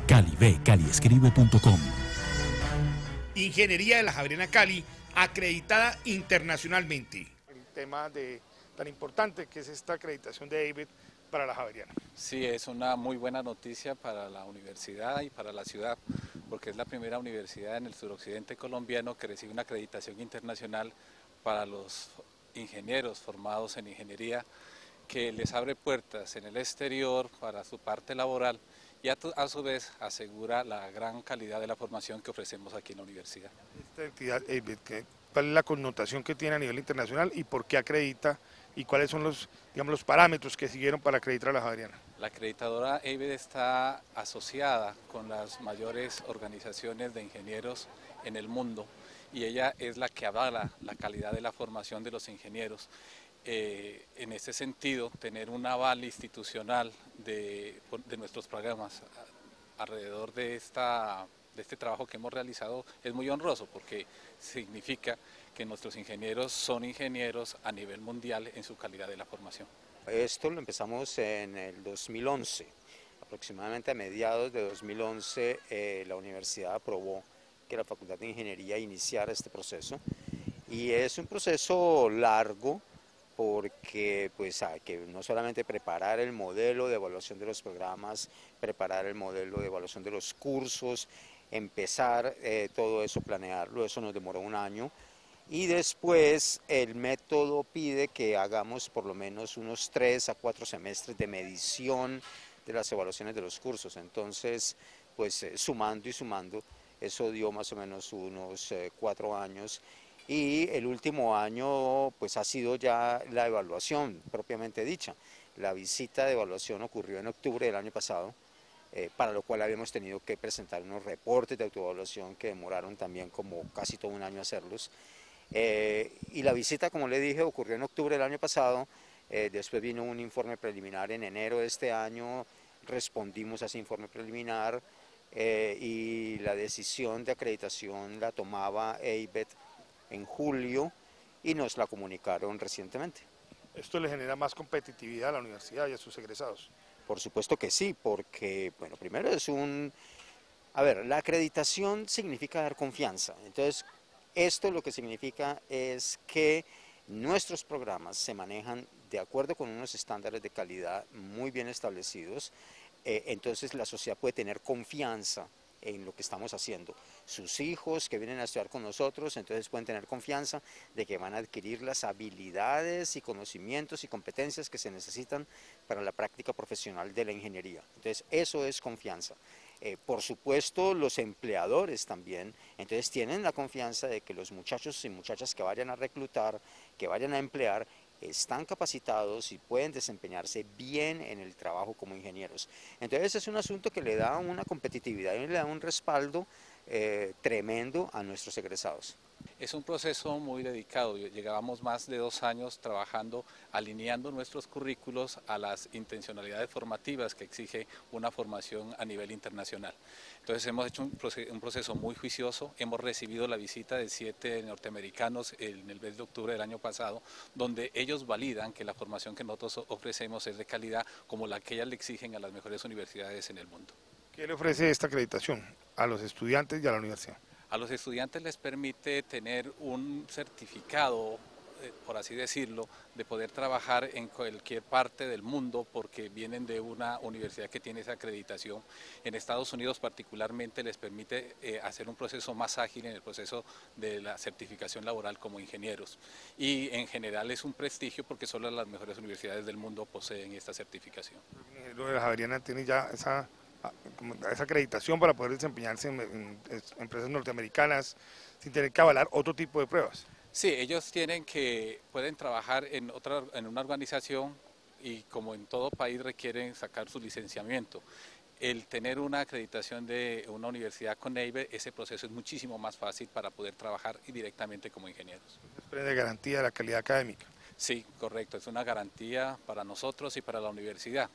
Cali ve caliescribe.com. Ingeniería de la Javeriana Cali, acreditada internacionalmente. El tema tan importante que es esta acreditación de ABET para la Javeriana. Sí, es una muy buena noticia para la universidad y para la ciudad, porque es la primera universidad en el suroccidente colombiano que recibe una acreditación internacional para los ingenieros formados en ingeniería, que les abre puertas en el exterior para su parte laboral y a su vez asegura la gran calidad de la formación que ofrecemos aquí en la universidad. Esta entidad ABET, ¿cuál es la connotación que tiene a nivel internacional y por qué acredita y cuáles son los parámetros que siguieron para acreditar a la Javeriana? La acreditadora ABET está asociada con las mayores organizaciones de ingenieros en el mundo y ella es la que avala la calidad de la formación de los ingenieros. En ese sentido, tener un aval institucional de nuestros programas alrededor de este trabajo que hemos realizado es muy honroso, porque significa que nuestros ingenieros son ingenieros a nivel mundial en su calidad de la formación. Esto lo empezamos en el 2011, aproximadamente a mediados de 2011 la universidad aprobó que la Facultad de Ingeniería iniciara este proceso, y es un proceso largo, porque pues hay que no solamente preparar el modelo de evaluación de los programas, preparar el modelo de evaluación de los cursos, empezar todo eso, planearlo, eso nos demoró un año, y después el método pide que hagamos por lo menos unos 3 a 4 semestres de medición de las evaluaciones de los cursos. Entonces, pues sumando y sumando, eso dio más o menos unos 4 años. Y el último año pues ha sido ya la evaluación propiamente dicha. La visita de evaluación ocurrió en octubre del año pasado, para lo cual habíamos tenido que presentar unos reportes de autoevaluación que demoraron también como casi todo un año hacerlos. Y la visita, como le dije, ocurrió en octubre del año pasado, después vino un informe preliminar en enero de este año, respondimos a ese informe preliminar, y la decisión de acreditación la tomaba ABET en julio y nos la comunicaron recientemente. ¿Esto le genera más competitividad a la universidad y a sus egresados? Por supuesto que sí, porque, bueno, primero la acreditación significa dar confianza. Entonces, esto lo que significa es que nuestros programas se manejan de acuerdo con unos estándares de calidad muy bien establecidos, entonces la sociedad puede tener confianza en lo que estamos haciendo. Sus hijos que vienen a estudiar con nosotros, entonces pueden tener confianza de que van a adquirir las habilidades y conocimientos y competencias que se necesitan para la práctica profesional de la ingeniería. Entonces eso es confianza. Por supuesto, los empleadores también, entonces tienen la confianza de que los muchachos y muchachas que vayan a reclutar, que vayan a emplear, están capacitados y pueden desempeñarse bien en el trabajo como ingenieros. Entonces es un asunto que le da una competitividad y le da un respaldo tremendo a nuestros egresados. Es un proceso muy dedicado, llegábamos más de 2 años trabajando, alineando nuestros currículos a las intencionalidades formativas que exige una formación a nivel internacional. Entonces hemos hecho un proceso muy juicioso, hemos recibido la visita de 7 norteamericanos en el mes de octubre del año pasado, donde ellos validan que la formación que nosotros ofrecemos es de calidad como la que ellas le exigen a las mejores universidades en el mundo. ¿Qué le ofrece esta acreditación a los estudiantes y a la universidad? A los estudiantes les permite tener un certificado, por así decirlo, de poder trabajar en cualquier parte del mundo porque vienen de una universidad que tiene esa acreditación. En Estados Unidos particularmente les permite hacer un proceso más ágil en el proceso de la certificación laboral como ingenieros. Y en general es un prestigio porque solo las mejores universidades del mundo poseen esta certificación. El ingeniero de la Javeriana tiene ya esa acreditación para poder desempeñarse en empresas norteamericanas sin tener que avalar otro tipo de pruebas. Sí, ellos pueden trabajar en una organización y como en todo país requieren sacar su licenciamiento. El tener una acreditación de una universidad con ABET, ese proceso es muchísimo más fácil para poder trabajar directamente como ingenieros. ¿Es garantía de la calidad académica? Sí, correcto, es una garantía para nosotros y para la universidad.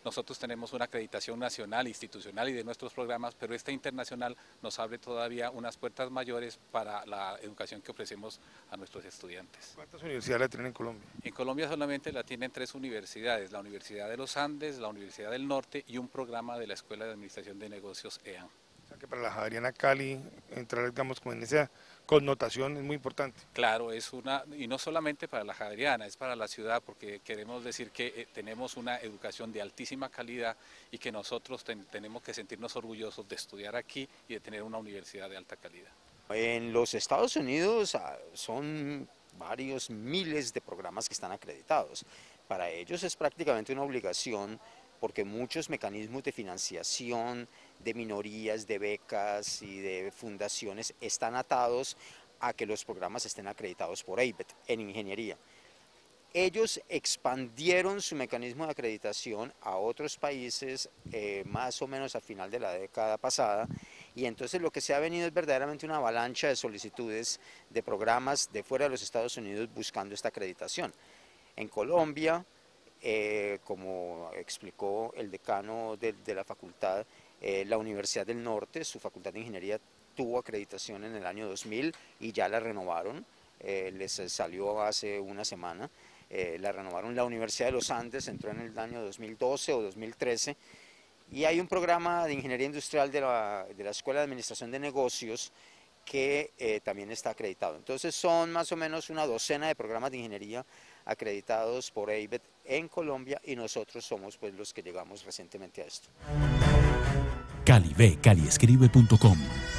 Nosotros tenemos una acreditación nacional, institucional y de nuestros programas, pero esta internacional nos abre todavía unas puertas mayores para la educación que ofrecemos a nuestros estudiantes. ¿Cuántas universidades la tienen en Colombia? En Colombia solamente la tienen 3 universidades, la Universidad de los Andes, la Universidad del Norte y un programa de la Escuela de Administración de Negocios EAN. O sea que para la Javeriana Cali entrar, digamos, como en esa connotación es muy importante. Claro, y no solamente para la Javeriana, es para la ciudad, porque queremos decir que tenemos una educación de altísima calidad y que nosotros tenemos que sentirnos orgullosos de estudiar aquí y de tener una universidad de alta calidad. En los Estados Unidos son varios miles de programas que están acreditados. Para ellos es prácticamente una obligación porque muchos mecanismos de financiación, de minorías, de becas y de fundaciones están atados a que los programas estén acreditados por ABET en ingeniería. Ellos expandieron su mecanismo de acreditación a otros países más o menos al final de la década pasada, y entonces lo que se ha venido es verdaderamente una avalancha de solicitudes de programas de fuera de los Estados Unidos buscando esta acreditación. En Colombia, como explicó el decano de la facultad, la Universidad del Norte, su facultad de ingeniería tuvo acreditación en el año 2000 y ya la renovaron, les salió hace una semana, la renovaron. La Universidad de los Andes entró en el año 2012 o 2013 y hay un programa de ingeniería industrial de la Escuela de Administración de Negocios que también está acreditado. Entonces son más o menos una docena de programas de ingeniería acreditados por ABET en Colombia y nosotros somos pues los que llegamos recientemente a esto. Cali ve, caliescribe.com